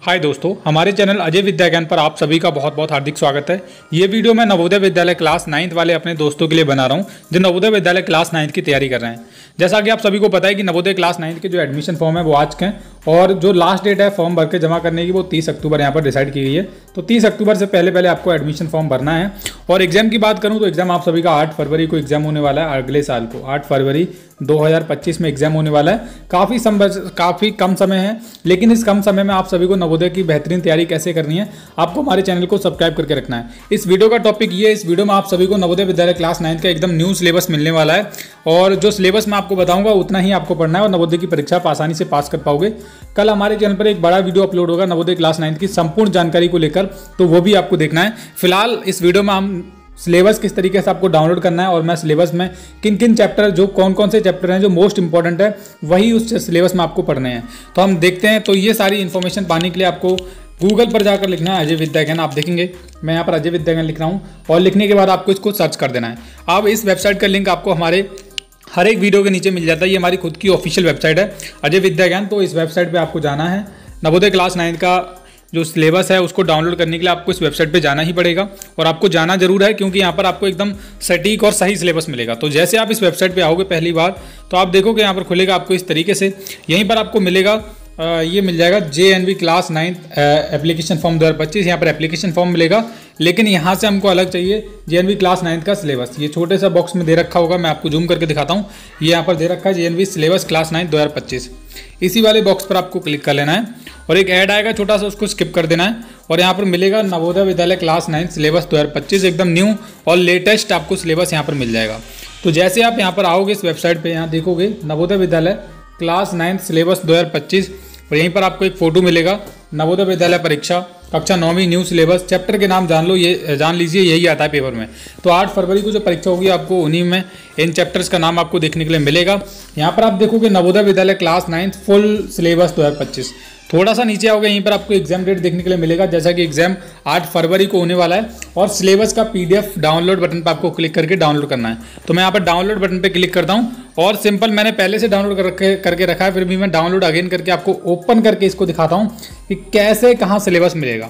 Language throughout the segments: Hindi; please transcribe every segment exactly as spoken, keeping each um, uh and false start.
हाय दोस्तों, हमारे चैनल अजय विद्या ज्ञान पर आप सभी का बहुत बहुत हार्दिक स्वागत है। ये वीडियो मैं नवोदय विद्यालय क्लास नाइन्थ वाले अपने दोस्तों के लिए बना रहा हूँ जो नवोदय विद्यालय क्लास नाइन्थ की तैयारी कर रहे हैं। जैसा कि आप सभी को पता है कि नवोदय क्लास नाइन्थ के जो एडमिशन फॉर्म है वो आज के हैं और जो लास्ट डेट है फॉर्म भर के जमा करने की वो तीस अक्टूबर यहाँ पर डिसाइड की गई है। तो तीस अक्टूबर से पहले पहले आपको एडमिशन फॉर्म भरना है। और एग्जाम की बात करूँ तो एग्जाम आप सभी का आठ फरवरी को एग्जाम होने वाला है। अगले साल को आठ फरवरी दो हज़ार पच्चीस में एग्जाम होने वाला है। काफ़ी सम काफ़ी कम समय है, लेकिन इस कम समय में आप सभी को नवोदय की बेहतरीन तैयारी कैसे करनी है आपको हमारे चैनल को सब्सक्राइब करके रखना है। इस वीडियो का टॉपिक ये है, इस वीडियो में आप सभी को नवोदय विद्यालय क्लास नाइन्थ का एकदम न्यू सिलेबस मिलने वाला है और जो सिलेबस मैं आपको बताऊंगा उतना ही आपको पढ़ना है और नवोदय की परीक्षा आप आसानी से पास कर पाओगे। कल हमारे चैनल पर एक बड़ा वीडियो अपलोड होगा नवोदय क्लास नाइन्थ की संपूर्ण जानकारी को लेकर, तो वो भी आपको देखना है। फिलहाल इस वीडियो में हम सिलेबस किस तरीके से आपको डाउनलोड करना है और मैं सिलेबस में किन किन चैप्टर, जो कौन कौन से चैप्टर हैं जो मोस्ट इंपॉर्टेंट है वही उस सिलेबस में आपको पढ़ने हैं, तो हम देखते हैं। तो ये सारी इन्फॉर्मेशन पाने के लिए आपको गूगल पर जाकर लिखना है अजय विद्या ज्ञान। आप देखेंगे मैं यहाँ पर अजय विद्या ज्ञान लिख रहा हूँ और लिखने के बाद आपको इसको सर्च कर देना है। अब इस वेबसाइट का लिंक आपको हमारे हर एक वीडियो के नीचे मिल जाता है। ये हमारी खुद की ऑफिशियल वेबसाइट है अजय विद्या ज्ञान। तो इस वेबसाइट पर आपको जाना है। नवोदय क्लास नाइन का जो सिलेबस है उसको डाउनलोड करने के लिए आपको इस वेबसाइट पे जाना ही पड़ेगा और आपको जाना जरूर है, क्योंकि यहाँ पर आपको एकदम सटीक और सही सिलेबस मिलेगा। तो जैसे आप इस वेबसाइट पे आओगे पहली बार तो आप देखोगे यहाँ पर खुलेगा आपको इस तरीके से। यहीं पर आपको मिलेगा आ, ये मिल जाएगा J N V class ninth application form दो हज़ार पच्चीस। यहाँ पर एप्लीकेशन फॉर्म मिलेगा, लेकिन यहाँ से हमको अलग चाहिए J N V class ninth का सिलेबस। ये छोटे सा बॉक्स में दे रखा होगा, मैं आपको जूम करके दिखाता हूँ। ये यहाँ पर दे रखा है J N V syllabus class ninth दो हज़ार पच्चीस। इसी वाले बॉक्स पर आपको क्लिक कर लेना है और एक ऐड आएगा छोटा सा, उसको स्किप कर देना है और यहाँ पर मिलेगा Navodaya Vidyalaya class ninth syllabus दो हज़ार पच्चीस। एकदम न्यू और लेटेस्ट आपको सिलेबस यहाँ पर मिल जाएगा। तो जैसे आप यहाँ पर आओगे इस वेबसाइट पे, यहाँ देखोगे नवोदय विद्यालय क्लास नाइन्थ सिलेबस दो हज़ार पच्चीस और यहीं पर आपको एक फोटो मिलेगा नवोदय विद्यालय परीक्षा कक्षा नौवीं न्यू सिलेबस। चैप्टर के नाम जान लो, ये जान लीजिए, यही आता है पेपर में। तो आठ फरवरी को जो परीक्षा होगी आपको उन्हीं में इन चैप्टर्स का नाम आपको देखने के लिए मिलेगा। यहाँ पर आप देखोगे नवोदय विद्यालय क्लास नाइन्थ फुल सिलेबस दो हज़ार पच्चीस। थोड़ा सा नीचे आओगे, यहीं पर आपको एग्जाम डेट देखने के लिए मिलेगा, जैसा कि एग्जाम आठ फरवरी को होने वाला है और सिलेबस का पीडीएफ डाउनलोड बटन पर आपको क्लिक करके डाउनलोड करना है। तो मैं यहाँ पर डाउनलोड बटन पर क्लिक करता हूँ और सिंपल मैंने पहले से डाउनलोड करके करके रखा है, फिर भी मैं डाउनलोड अगेन करके आपको ओपन करके इसको दिखाता हूँ कि कैसे कहाँ सिलेबस मिलेगा।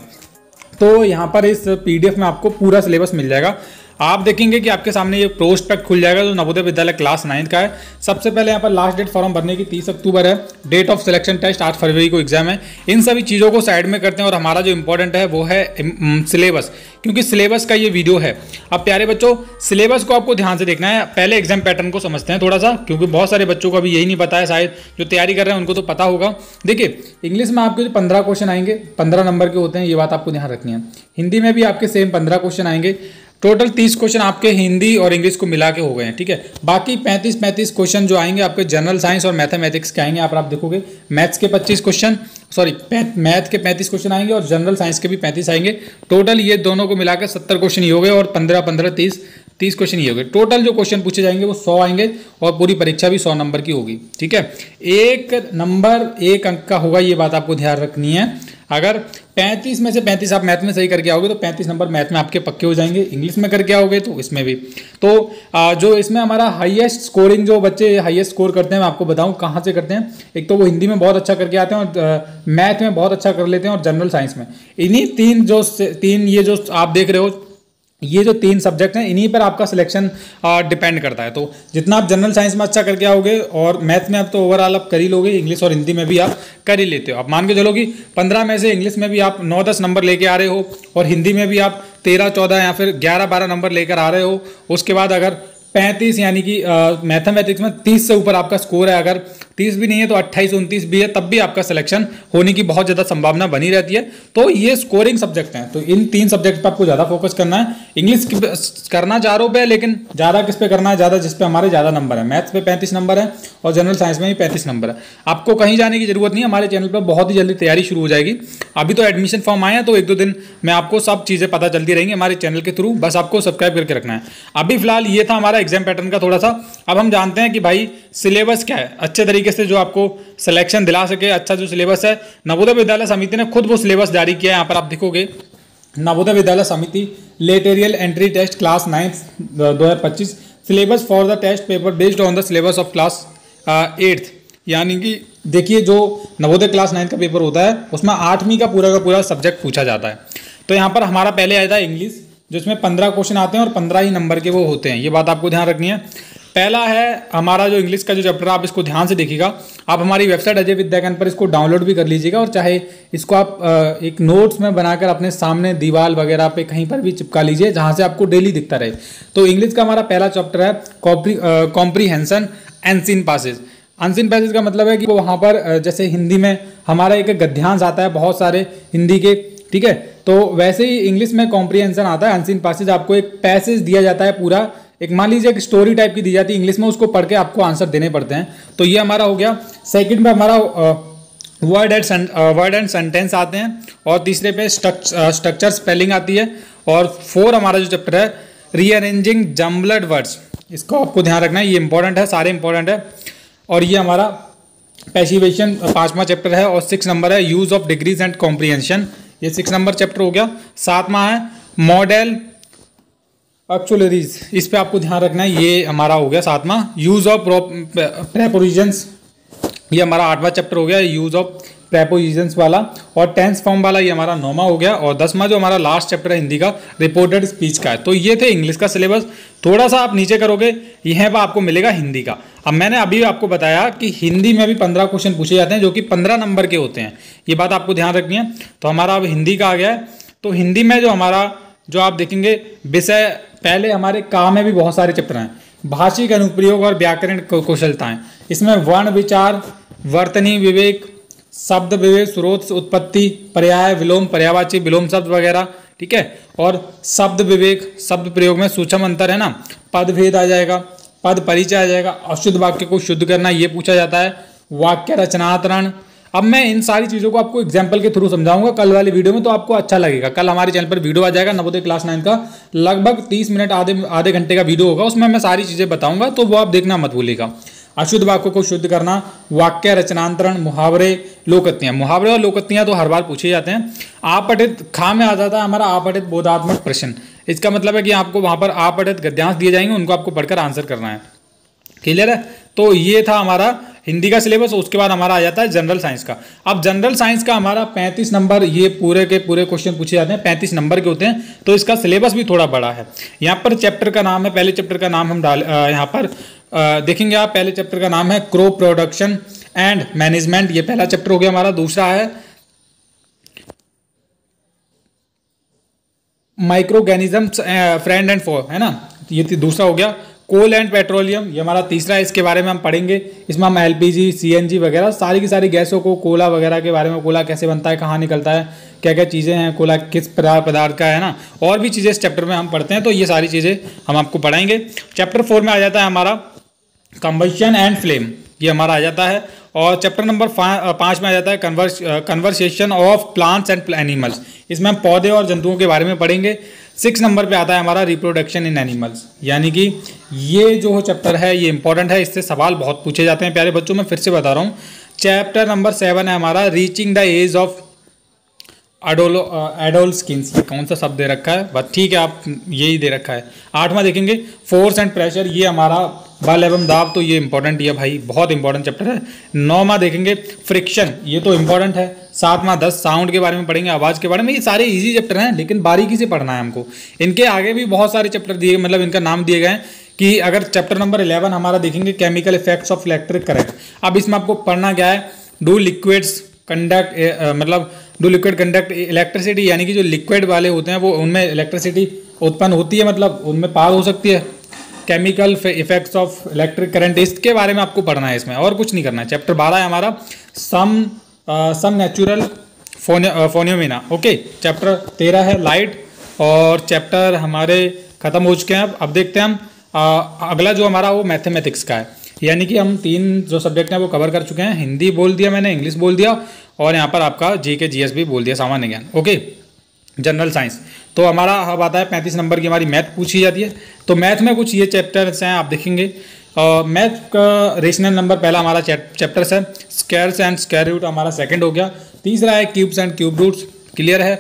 तो यहाँ पर इस पीडीएफ में आपको पूरा सिलेबस मिल जाएगा। आप देखेंगे कि आपके सामने ये प्रोस्पेक्ट खुल जाएगा जो नवोदय विद्यालय क्लास नाइन्थ का है। सबसे पहले यहाँ पर लास्ट डेट फॉर्म भरने की तीस अक्टूबर है, डेट ऑफ सिलेक्शन टेस्ट आठ फरवरी को एग्जाम है। इन सभी चीज़ों को साइड में करते हैं और हमारा जो इंपॉर्टेंट है वो है सिलेबस, क्योंकि सिलेबस का ये वीडियो है। अब प्यारे बच्चों, सिलेबस को आपको ध्यान से देखना है। पहले एग्जाम पैटर्न को समझते हैं थोड़ा सा, क्योंकि बहुत सारे बच्चों को अभी यही नहीं पता है, शायद जो तैयारी कर रहे हैं उनको तो पता होगा। देखिए, इंग्लिश में आपके जो पंद्रह क्वेश्चन आएंगे, पंद्रह नंबर के होते हैं, ये बात आपको ध्यान रखनी है। हिंदी में भी आपके सेम पंद्रह क्वेश्चन आएंगे। टोटल तीस क्वेश्चन आपके हिंदी और इंग्लिश को मिला के हो गए हैं, ठीक है। बाकी पैंतीस पैंतीस क्वेश्चन जो आएंगे आपके जनरल साइंस और मैथमेटिक्स के आएंगे। यहाँ पर आप देखोगे मैथ्स के पच्चीस क्वेश्चन, सॉरी मैथ के पैंतीस क्वेश्चन आएंगे और जनरल साइंस के भी पैंतीस आएंगे। टोटल ये दोनों को मिलाकर सत्तर क्वेश्चन ही हो गए और पंद्रह पंद्रह तीस तीस क्वेश्चन ही हो गए। टोटल जो क्वेश्चन पूछे जाएंगे वो सौ आएंगे और पूरी परीक्षा भी सौ नंबर की होगी, ठीक है। एक नंबर एक अंक का होगा, ये बात आपको ध्यान रखनी है। अगर पैंतीस में से पैंतीस आप मैथ में सही करके आओगे तो पैंतीस नंबर मैथ में आपके पक्के हो जाएंगे। इंग्लिश में करके आओगे तो इसमें भी। तो जो इसमें हमारा हाईएस्ट स्कोरिंग, जो बच्चे हाईएस्ट स्कोर करते हैं, मैं आपको बताऊं कहाँ से करते हैं। एक तो वो हिंदी में बहुत अच्छा करके आते हैं और मैथ में बहुत अच्छा कर लेते हैं और जनरल साइंस में। इन्हीं तीन जो तीन ये जो आप देख रहे हो, ये जो तीन सब्जेक्ट हैं, इन्हीं पर आपका सिलेक्शन डिपेंड करता है। तो जितना आप जनरल साइंस में अच्छा करके आओगे और मैथ में आप तो ओवरऑल आप कर ही लोगे, इंग्लिश और हिंदी में भी आप कर ही लेते हो। आप मान के चलो कि पंद्रह में से इंग्लिश में भी आप नौ दस नंबर लेके आ रहे हो और हिंदी में भी आप तेरह चौदह या फिर ग्यारह बारह नंबर लेकर आ रहे हो। उसके बाद अगर पैंतीस यानी कि मैथमेटिक्स में तीस से ऊपर आपका स्कोर है, अगर तीस भी नहीं है तो अट्ठाईस उनतीस भी है, तब भी आपका सिलेक्शन होने की बहुत ज़्यादा संभावना बनी रहती है। तो ये स्कोरिंग सब्जेक्ट हैं, तो इन तीन सब्जेक्ट पर आपको ज़्यादा फोकस करना है। इंग्लिश करना चारों पे, लेकिन ज़्यादा किस पे करना है, ज़्यादा जिस पे हमारे ज़्यादा नंबर है। मैथ्स पे पैंतीस नंबर है और जनरल साइंस में भी पैंतीस नंबर है। आपको कहीं जाने की जरूरत नहीं है, हमारे चैनल पर बहुत ही जल्दी तैयारी शुरू हो जाएगी। अभी तो एडमिशन फॉर्म आए हैं, तो एक दो दिन में आपको सब चीज़ें पता चलती रहेंगी हमारे चैनल के थ्रू, बस आपको सब्सक्राइब करके रखना है। अभी फिलहाल ये था हमारा एग्जाम पैटर्न का थोड़ा सा। अब हम जानते हैं कि भाई सिलेबस क्या है, अच्छे तरीके से जो आपको सिलेक्शन दिला सके। अच्छा जो सिलेबस है, नवोदय विद्यालय समिति ने खुद वो सिलेबस जारी किया है। यहाँ पर आप देखोगे Navodaya Vidyalaya Samiti lateral entry test class ninth दो हज़ार पच्चीस syllabus for the test paper based on the syllabus of class eighth, यानी कि देखिए जो नवोदय क्लास नाइन्थ का पेपर होता है उसमें आठवीं का पूरा का पूरा सब्जेक्ट पूछा जाता है। तो यहाँ पर हमारा पहले आया था इंग्लिश, जिसमें पंद्रह क्वेश्चन आते हैं और पंद्रह ही नंबर के वो होते हैं, ये बात आपको ध्यान रखनी है। पहला है हमारा जो इंग्लिश का जो चैप्टर है, आप इसको ध्यान से देखिएगा। आप हमारी वेबसाइट अजय विद्या ज्ञान पर इसको डाउनलोड भी कर लीजिएगा, और चाहे इसको आप एक नोट्स में बनाकर अपने सामने दीवार वगैरह पे कहीं पर भी चिपका लीजिए, जहाँ से आपको डेली दिखता रहे। तो इंग्लिश का हमारा पहला चैप्टर है comprehension unseen passage. Unseen passage का मतलब है कि वो वहाँ पर जैसे हिंदी में हमारा एक गद्यांश आता है बहुत सारे हिंदी के, ठीक है, तो वैसे ही इंग्लिश में कॉम्प्रीहेंशन आता है अनसीन पैसेज। आपको एक पैसेज दिया जाता है पूरा, एक मान लीजिए एक स्टोरी टाइप की दी जाती है इंग्लिश में, उसको पढ़ के आपको आंसर देने पड़ते हैं। तो ये हमारा हो गया। सेकंड में हमारा word and word and sentence आते हैं, और तीसरे पे स्ट्रक्चर स्पेलिंग आती है, और फोर हमारा जो चैप्टर है रीअरेंजिंग जम्बल्ड वर्ड्स, इसको आपको ध्यान रखना है, ये इंपॉर्टेंट है, सारे इंपॉर्टेंट है। और ये हमारा पैसिवेशन पांचवा चैप्टर है, और सिक्स नंबर है use of degrees and comprehension, ये सिक्स नंबर चैप्टर हो गया। सातवां है मॉडल ऑक्सिलरीज, इस पे आपको ध्यान रखना है, ये हमारा हो गया सातवां। यूज ऑफ प्रेपोजिशंस, ये हमारा आठवां चैप्टर हो गया यूज ऑफ प्रेपोजिशंस वाला, और टेंस फॉर्म वाला ये हमारा नौवां हो गया। और दसवां जो हमारा लास्ट चैप्टर है हिंदी का रिपोर्टेड स्पीच का है। तो ये थे इंग्लिश का सिलेबस। थोड़ा सा आप नीचे करोगे यहाँ पर आपको मिलेगा हिंदी का। अब मैंने अभी आपको बताया कि हिंदी में भी पंद्रह क्वेश्चन पूछे जाते हैं जो कि पंद्रह नंबर के होते हैं, ये बात आपको ध्यान रखनी है। तो हमारा अब हिंदी का आ गया है। तो हिंदी में जो हमारा जो आप देखेंगे विषय, पहले हमारे का में भी बहुत सारे चैप्टर हैं, भाषिक अनुप्रयोग और व्याकरण कौशलताएं। इसमें वर्ण विचार, वर्तनी विवेक, शब्द विवेक, स्रोत उत्पत्ति, पर्याय विलोम, पर्यायवाची विलोम शब्द वगैरह, ठीक है। और शब्द विवेक, शब्द प्रयोग में सूक्ष्म अंतर है ना, पद भेद आ जाएगा, पद परिचय आ जाएगा, अशुद्ध वाक्य को शुद्ध करना ये पूछा जाता है, वाक्य रचनात्रण। अब मैं इन सारी चीज़ों को आपको एग्जाम्पल के थ्रू समझाऊंगा कल वाली वीडियो में, तो आपको अच्छा लगेगा। कल हमारे चैनल पर वीडियो आ जाएगा नवोदय क्लास नाइन का, लगभग तीस मिनट आधे आधे घंटे का वीडियो होगा, उसमें मैं सारी चीज़ें बताऊंगा, तो वो आप देखना मत भूलिएगा। अशुद्ध वाक्यों को शुद्ध करना, वाक्य रचनांतरण, मुहावरे, लोकोक्तियां। मुहावरे और लोकोक्तियां तो हर बार पूछे जाते हैं। आपठित खा में आ जाता है हमारा आपठित बोधात्मक प्रश्न। इसका मतलब है कि आपको वहां पर आपठित गद्यांश दिए जाएंगे, उनको आपको पढ़कर आंसर करना है। क्लियर है? तो ये था हमारा हिंदी का सिलेबस। उसके बाद हमारा आ जाता है जनरल साइंस का। अब जनरल साइंस का हमारा पैंतीस नंबर, ये पूरे के पूरे क्वेश्चन पूछे जाते हैं, पैंतीस नंबर के होते हैं, तो इसका सिलेबस भी थोड़ा बड़ा है। यहाँ पर चैप्टर का नाम है, पहले चैप्टर का नाम हम डाल यहाँ पर आ, देखेंगे आप, पहले चैप्टर का नाम है क्रॉप प्रोडक्शन एंड मैनेजमेंट, ये पहला चैप्टर हो गया हमारा। दूसरा है माइक्रोऑर्गेनिजम्स फ्रेंड एंड फॉर, है ना, ये दूसरा हो गया। कोल एंड पेट्रोलियम, ये हमारा तीसरा है, इसके बारे में हम पढ़ेंगे। इसमें हम एलपीजी, सीएनजी वगैरह सारी की सारी गैसों को, कोला वगैरह के बारे में, कोला कैसे बनता है, कहाँ निकलता है, क्या क्या चीज़ें हैं, कोला किस पदार्थ का है ना, और भी चीज़ें इस चैप्टर में हम पढ़ते हैं, तो ये सारी चीज़ें हम आपको पढ़ाएंगे। चैप्टर फोर में आ जाता है हमारा कंबशन एंड फ्लेम, ये हमारा आ जाता है। और चैप्टर नंबर पाँच में आ जाता है converse conversation of plants and animals, इसमें हम पौधे और जंतुओं के बारे में पढ़ेंगे। सिक्स नंबर पे आता है हमारा रिप्रोडक्शन इन एनिमल्स, यानी कि ये जो चैप्टर है ये इंपॉर्टेंट है, इससे सवाल बहुत पूछे जाते हैं प्यारे बच्चों। मैं फिर से बता रहा हूँ, चैप्टर नंबर सेवन है हमारा रीचिंग द एज ऑफ एडोलो एडोल्स्किन्स, ये कौन सा शब्द दे रखा है, बस ठीक है आप यही दे रखा है। आठवां देखेंगे फोर्स एंड प्रेशर, ये हमारा बल एवं दाब, तो ये इंपॉर्टेंट है भाई, बहुत इंपॉर्टेंट चैप्टर है। नौवां देखेंगे फ्रिक्शन, ये तो इंपॉर्टेंट है। सातवां दस साउंड के बारे में पढ़ेंगे, आवाज़ के बारे में। ये सारे इजी चैप्टर हैं, लेकिन बारीकी से पढ़ना है हमको। इनके आगे भी बहुत सारे चैप्टर दिए, मतलब इनका नाम दिए गए हैं कि अगर चैप्टर नंबर इलेवन हमारा देखेंगे chemical effects of electric current. अब इसमें आपको पढ़ना क्या है, डू लिक्विड्स कंडक्ट, मतलब डू लिक्विड कंडक्ट इलेक्ट्रिसिटी, यानी कि जो लिक्विड वाले होते हैं वो उनमें इलेक्ट्रिसिटी उत्पन्न होती है, मतलब उनमें पार हो सकती है। Chemical effects of electric current, इसके बारे में आपको पढ़ना है, इसमें और कुछ नहीं करना है। चैप्टर बारह है हमारा some some natural phenomena, okay. Chapter तेरह है लाइट, और चैप्टर हमारे खत्म हो चुके हैं। अब देखते हैं हम आ, अगला जो हमारा वो मैथमेटिक्स का है, यानी कि हम तीन जो सब्जेक्ट हैं वो कवर कर चुके हैं। हिंदी बोल दिया मैंने, इंग्लिश बोल दिया, और यहाँ पर आपका जी के जी एस भी बोल दिया, सामान्य ज्ञान, ओके। जनरल साइंस तो हमारा अब आता है पैंतीस नंबर की हमारी मैथ पूछी जाती है। तो मैथ में कुछ ये चैप्टर्स हैं, आप देखेंगे। मैथ का रेशनल नंबर पहला हमारा चैप्टर्स है, स्क्वायर्स एंड स्क्वायर रूट हमारा सेकंड हो गया। तीसरा है cubes and cube roots, clear है।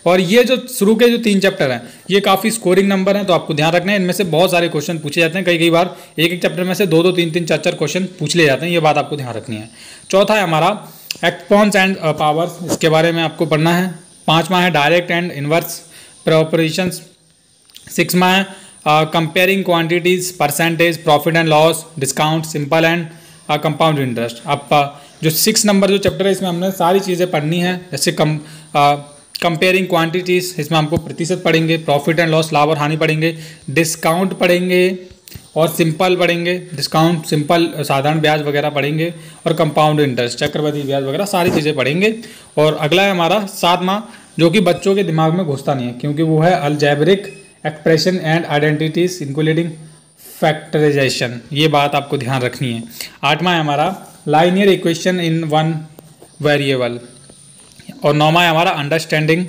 और ये जो शुरू के जो तीन चैप्टर हैं ये काफ़ी स्कोरिंग नंबर हैं, तो आपको ध्यान रखना है। इनमें से बहुत सारे क्वेश्चन पूछे जाते हैं, कई कई बार एक एक चैप्टर में से दो दो तीन तीन चार चार क्वेश्चन पूछ लिए जाते हैं, ये बात आपको ध्यान रखनी है। चौथा है हमारा एक्सपोनेंट्स एंड पावर्स, इसके बारे में आपको पढ़ना है। पाँचवा है डायरेक्ट एंड इनवर्स प्रॉपरेशंस। सिक्सवा है comparing quantities, percentage, profit and loss, discount, simple and compound interest. आप uh, जो सिक्स नंबर जो चैप्टर है इसमें हमने सारी चीज़ें पढ़नी है, जैसे कम कंपेयरिंग क्वांटिटीज़, इसमें हमको प्रतिशत पढ़ेंगे, प्रॉफिट एंड लॉस, लाभ और हानि पढ़ेंगे, डिस्काउंट पढ़ेंगे और सिंपल पढ़ेंगे, डिस्काउंट, सिंपल, साधारण ब्याज वगैरह पढ़ेंगे और कंपाउंड इंटरेस्ट, चक्रवृद्धि ब्याज वगैरह सारी चीज़ें पढ़ेंगे। और अगला है हमारा सातवां, जो कि बच्चों के दिमाग में घुसता नहीं है, क्योंकि वो है algebraic expression and identities including factorisation, ये बात आपको ध्यान रखनी है। आठवां है हमारा linear equation in one variable. और नौवां है हमारा अंडरस्टैंडिंग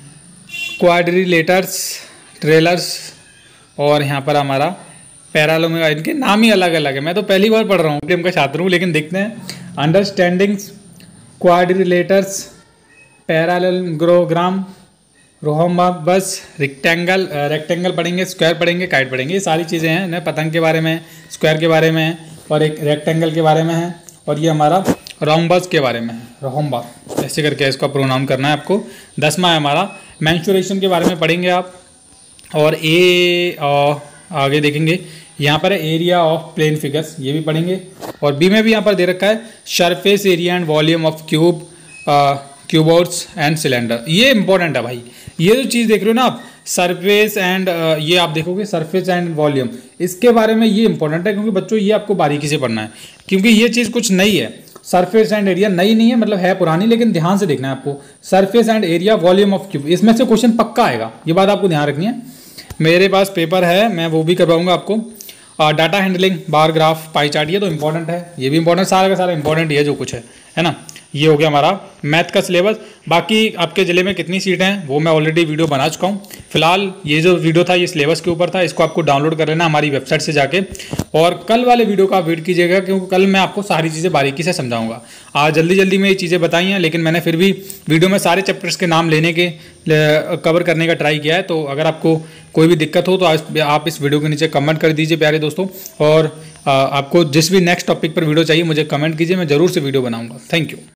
क्वाड्रिलेटर्स, ट्रेलर्स, और यहाँ पर हमारा पैरालोमिक, इनके नाम ही अलग अलग है, मैं तो पहली बार पढ़ रहा हूँ, मीडियम का छात्र हूँ, लेकिन देखते हैं। Understanding quadrilaterals, parallelogram, rhombus, rectangle, rectangle पढ़ेंगे, स्क्वायर पढ़ेंगे, काइट पढ़ेंगे, ये सारी चीज़ें हैं ना। पतंग के बारे में, स्क्वायर के बारे में और एक रेक्टेंगल के बारे में है, और ये हमारा रोहम्बस के बारे में है, रोहम्बा ऐसे करके इसका प्रोनाउन करना है आपको। दसवां है हमारा मेंस्ट्रुएशन के बारे में पढ़ेंगे आप। और ए आ, आगे देखेंगे यहाँ पर है एरिया ऑफ प्लेन फिगर्स, ये भी पढ़ेंगे। और बी में भी यहाँ पर दे रखा है surface area and volume of cube, cuboids and cylinder, ये इंपॉर्टेंट है भाई। ये जो चीज़ देख रहे हो ना आप, सरफेस एंड, ये आप देखोगे सरफेस एंड वॉल्यूम, इसके बारे में ये इंपॉर्टेंट है, क्योंकि बच्चों ये आपको बारीकी से पढ़ना है, क्योंकि ये चीज़ कुछ नई है। सरफेस एंड एरिया नई नहीं है, मतलब है पुरानी, लेकिन ध्यान से देखना है आपको। Surface and area, volume of cube, इसमें से क्वेश्चन पक्का आएगा, ये बात आपको ध्यान रखनी है। मेरे पास पेपर है, मैं वो भी करवाऊंगा आपको। Data handling, bar graph, pie chart, ये तो इंपॉर्टेंट है, ये भी इंपॉर्टेंट, सारा का सारा इंपॉर्टेंट ये जो कुछ है है ना। ये हो गया हमारा मैथ का सिलेबस। बाकी आपके ज़िले में कितनी सीटें हैं वो मैं ऑलरेडी वीडियो बना चुका हूँ। फिलहाल ये जो वीडियो था ये सिलेबस के ऊपर था, इसको आपको डाउनलोड कर लेना हमारी वेबसाइट से जाके। और कल वाले वीडियो का आप वेट कीजिएगा, क्योंकि कल मैं आपको सारी चीज़ें बारीकी से समझाऊंगा। आज जल्दी जल्दी में ये चीज़ें बताई हैं, लेकिन मैंने फिर भी वीडियो में सारे चैप्टर्स के नाम लेने के कवर करने का ट्राई किया है। तो अगर आपको कोई भी दिक्कत हो तो आप इस वीडियो के नीचे कमेंट कर दीजिए प्यारे दोस्तों। और आपको जिस भी नेक्स्ट टॉपिक पर वीडियो चाहिए मुझे कमेंट कीजिए, मैं ज़रूर से वीडियो बनाऊँगा। Thank you.